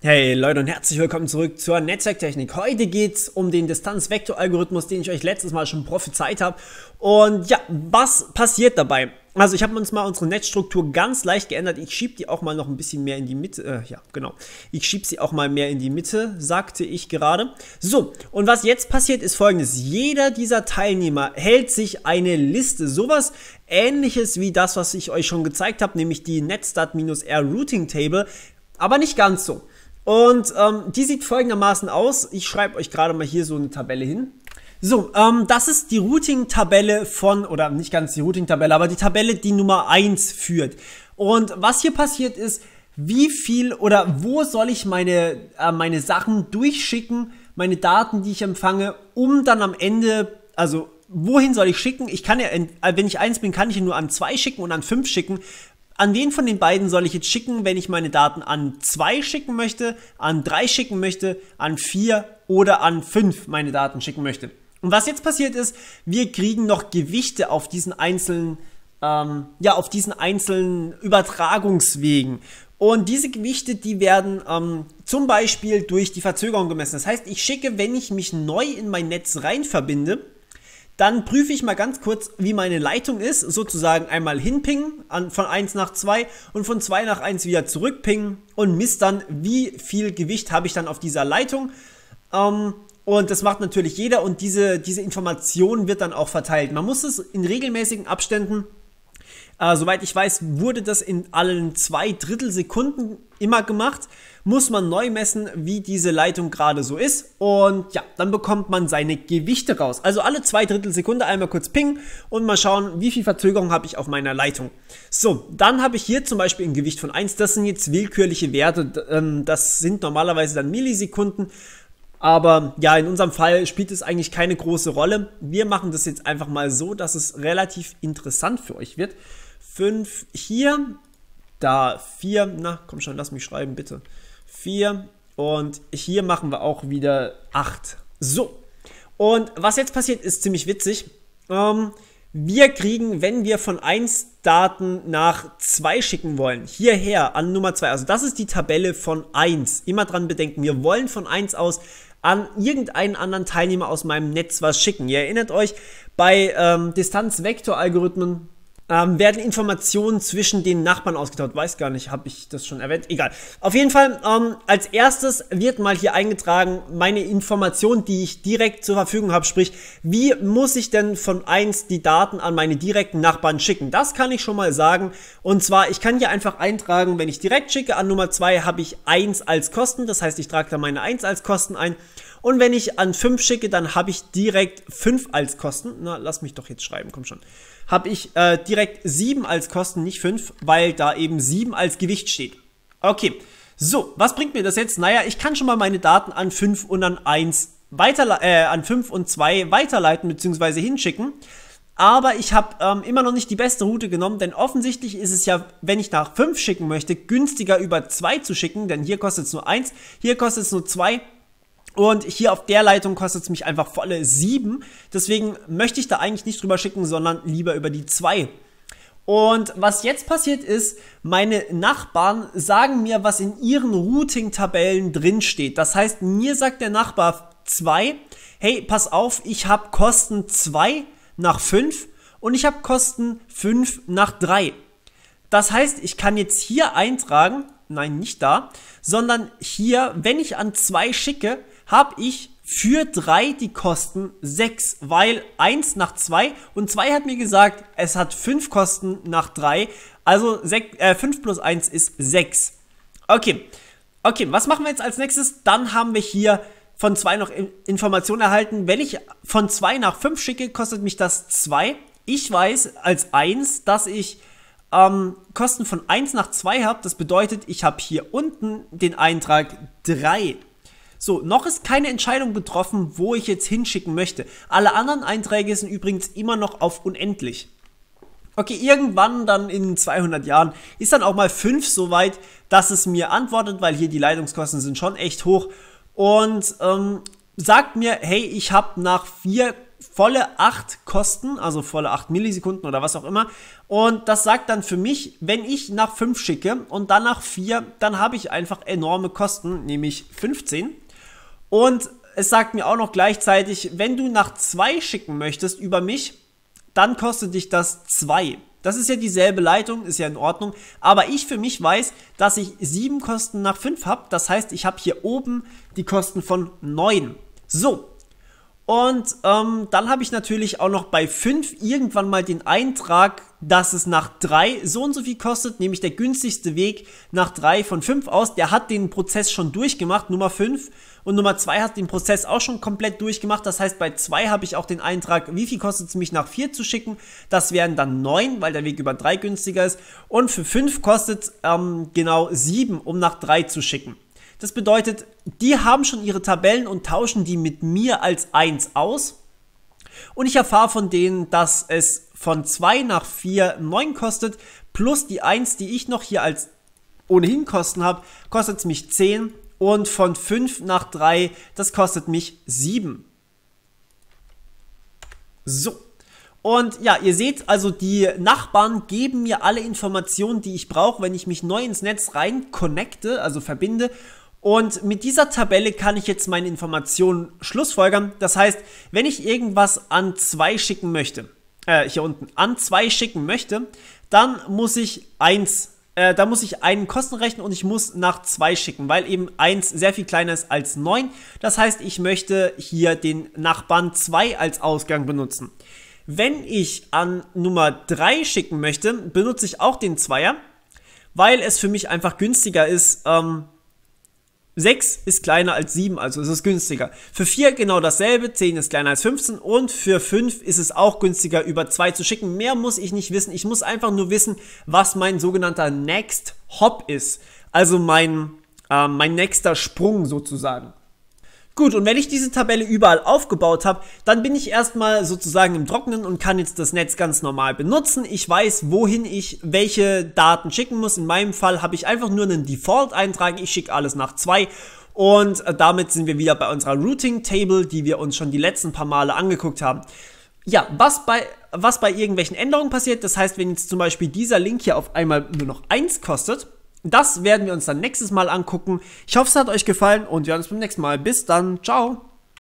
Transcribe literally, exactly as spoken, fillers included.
Hey Leute und herzlich willkommen zurück zur Netzwerktechnik. Heute geht es um den Distanzvektoralgorithmus, den ich euch letztes Mal schon prophezeit habe. Und ja, was passiert dabei? Also ich habe uns mal unsere Netzstruktur ganz leicht geändert. Ich schiebe die auch mal noch ein bisschen mehr in die Mitte. Äh, ja, genau. Ich schiebe sie auch mal mehr in die Mitte, sagte ich gerade. So, und was jetzt passiert ist folgendes. Jeder dieser Teilnehmer hält sich eine Liste. Sowas Ähnliches wie das, was ich euch schon gezeigt habe, nämlich die netstat-r Routing Table. Aber nicht ganz so. Und ähm, die sieht folgendermaßen aus. Ich schreibe euch gerade mal hier so eine Tabelle hin. So, ähm, das ist die Routing-Tabelle von, oder nicht ganz die Routing-Tabelle, aber die Tabelle, die Nummer eins führt. Und was hier passiert ist, wie viel oder wo soll ich meine, äh, meine Sachen durchschicken, meine Daten, die ich empfange, um dann am Ende, also wohin soll ich schicken? Ich kann ja, wenn ich eins bin, kann ich ihn nur an zwei schicken und an fünf schicken. An wen von den beiden soll ich jetzt schicken, wenn ich meine Daten an zwei schicken möchte, an drei schicken möchte, an vier oder an fünf meine Daten schicken möchte? Und was jetzt passiert ist, wir kriegen noch Gewichte auf diesen einzelnen, ähm, ja, auf diesen einzelnen Übertragungswegen. Und diese Gewichte, die werden ähm, zum Beispiel durch die Verzögerung gemessen. Das heißt, ich schicke, wenn ich mich neu in mein Netz rein verbinde, dann prüfe ich mal ganz kurz, wie meine Leitung ist, sozusagen einmal hinpingen, an, von eins nach zwei und von zwei nach eins wieder zurückpingen und misst dann, wie viel Gewicht habe ich dann auf dieser Leitung. Ähm, und das macht natürlich jeder und diese, diese Information wird dann auch verteilt. Man muss es in regelmäßigen Abständen, äh, soweit ich weiß, wurde das in allen zwei Drittel Sekunden immer gemacht, muss man neu messen, wie diese Leitung gerade so ist und ja, dann bekommt man seine Gewichte raus. Also alle zwei Drittel Sekunde einmal kurz pingen und mal schauen, wie viel Verzögerung habe ich auf meiner Leitung. So, dann habe ich hier zum Beispiel ein Gewicht von eins, das sind jetzt willkürliche Werte, das sind normalerweise dann Millisekunden, aber ja, in unserem Fall spielt es eigentlich keine große Rolle. Wir machen das jetzt einfach mal so, dass es relativ interessant für euch wird. fünf hier, da vier, na komm schon, lass mich schreiben bitte. vier und hier machen wir auch wieder acht. So, und was jetzt passiert, ist ziemlich witzig. Ähm, wir kriegen, wenn wir von eins Daten nach zwei schicken wollen, hierher an Nummer zwei, also das ist die Tabelle von eins. Immer dran bedenken, wir wollen von eins aus an irgendeinen anderen Teilnehmer aus meinem Netz was schicken. Ihr erinnert euch, bei ähm, Distanzvektoralgorithmen Ähm, werden Informationen zwischen den Nachbarn ausgetauscht. Weiß gar nicht, habe ich das schon erwähnt? Egal. Auf jeden Fall, ähm, als erstes wird mal hier eingetragen, meine Information, die ich direkt zur Verfügung habe, sprich, wie muss ich denn von eins die Daten an meine direkten Nachbarn schicken? Das kann ich schon mal sagen. Und zwar, ich kann hier einfach eintragen, wenn ich direkt schicke, an Nummer zwei habe ich eins als Kosten. Das heißt, ich trage da meine eins als Kosten ein. Und wenn ich an fünf schicke, dann habe ich direkt fünf als Kosten. Na, lass mich doch jetzt schreiben, komm schon. Habe ich äh, direkt sieben als Kosten, nicht fünf, weil da eben sieben als Gewicht steht. Okay, so, was bringt mir das jetzt? Naja, ich kann schon mal meine Daten an fünf und an eins weiter, äh, an fünf und zwei weiterleiten bzw. hinschicken. Aber ich habe ähm, immer noch nicht die beste Route genommen, denn offensichtlich ist es ja, wenn ich nach fünf schicken möchte, günstiger über zwei zu schicken, denn hier kostet es nur eins, hier kostet es nur zwei. Und hier auf der Leitung kostet es mich einfach volle sieben. Deswegen möchte ich da eigentlich nicht drüber schicken, sondern lieber über die zwei. Und was jetzt passiert ist, meine Nachbarn sagen mir, was in ihren Routing-Tabellen drin steht. Das heißt, mir sagt der Nachbar zwei, hey, pass auf, ich habe Kosten zwei nach fünf und ich habe Kosten fünf nach drei. Das heißt, ich kann jetzt hier eintragen, nein, nicht da, sondern hier, wenn ich an zwei schicke, habe ich für drei die Kosten sechs, weil eins nach zwei und zwei hat mir gesagt, es hat fünf Kosten nach drei, also fünf plus eins ist sechs. Okay, okay, was machen wir jetzt als nächstes? Dann haben wir hier von zwei noch Informationen erhalten. Wenn ich von zwei nach fünf schicke, kostet mich das zwei. Ich weiß als eins, dass ich ähm, Kosten von eins nach zwei habe. Das bedeutet, ich habe hier unten den Eintrag drei. So, noch ist keine Entscheidung getroffen, wo ich jetzt hinschicken möchte. Alle anderen Einträge sind übrigens immer noch auf unendlich. Okay, irgendwann dann in zweihundert Jahren ist dann auch mal fünf so weit, dass es mir antwortet, weil hier die Leitungskosten sind schon echt hoch und ähm, sagt mir, hey, ich habe nach vier volle acht kosten, also volle acht Millisekunden oder was auch immer. Und das sagt dann für mich, wenn ich nach fünf schicke und dann nach vier, dann habe ich einfach enorme Kosten, nämlich fünfzehn. Und es sagt mir auch noch gleichzeitig, wenn du nach zwei schicken möchtest über mich, dann kostet dich das zwei. Das ist ja dieselbe Leitung, ist ja in Ordnung, aber ich für mich weiß, dass ich sieben Kosten nach fünf habe. Das heißt, ich habe hier oben die Kosten von neun. So, und ähm, dann habe ich natürlich auch noch bei fünf irgendwann mal den Eintrag, dass es nach drei so und so viel kostet, nämlich der günstigste Weg nach drei von fünf aus. Der hat den Prozess schon durchgemacht, Nummer fünf. Und Nummer zwei hat den Prozess auch schon komplett durchgemacht. Das heißt, bei zwei habe ich auch den Eintrag, wie viel kostet es mich nach vier zu schicken. Das wären dann neun, weil der Weg über drei günstiger ist. Und für fünf kostet es ähm, genau sieben, um nach drei zu schicken. Das bedeutet, die haben schon ihre Tabellen und tauschen die mit mir als eins aus. Und ich erfahre von denen, dass es von zwei nach vier neun kostet, plus die eins, die ich noch hier als ohnehin Kosten habe, kostet es mich zehn. Und von fünf nach drei, das kostet mich sieben. So. Und ja, ihr seht also, die Nachbarn geben mir alle Informationen, die ich brauche, wenn ich mich neu ins Netz rein connecte, also verbinde. Und mit dieser Tabelle kann ich jetzt meine Informationen schlussfolgern. Das heißt, wenn ich irgendwas an zwei schicken möchte, äh, hier unten, an zwei schicken möchte, dann muss ich eins Äh, da muss ich einen Kosten rechnen und ich muss nach zwei schicken, weil eben eins sehr viel kleiner ist als neun. Das heißt, ich möchte hier den Nachbarn zwei als Ausgang benutzen. Wenn ich an Nummer drei schicken möchte, benutze ich auch den Zweier, weil es für mich einfach günstiger ist. Ähm, sechs ist kleiner als sieben, also ist es günstiger. Für vier genau dasselbe, zehn ist kleiner als fünfzehn und für fünf ist es auch günstiger, über zwei zu schicken. Mehr muss ich nicht wissen, ich muss einfach nur wissen, was mein sogenannter Next Hop ist. Also mein, äh, mein nächster Sprung sozusagen. Gut, und wenn ich diese Tabelle überall aufgebaut habe, dann bin ich erstmal sozusagen im Trockenen und kann jetzt das Netz ganz normal benutzen. Ich weiß, wohin ich welche Daten schicken muss. In meinem Fall habe ich einfach nur einen Default-Eintrag. Ich schicke alles nach zwei. Und damit sind wir wieder bei unserer Routing-Table, die wir uns schon die letzten paar Male angeguckt haben. Ja, was bei, was bei irgendwelchen Änderungen passiert, das heißt, wenn jetzt zum Beispiel dieser Link hier auf einmal nur noch eins kostet, das werden wir uns dann nächstes Mal angucken. Ich hoffe, es hat euch gefallen und wir sehen uns beim nächsten Mal. Bis dann. Ciao.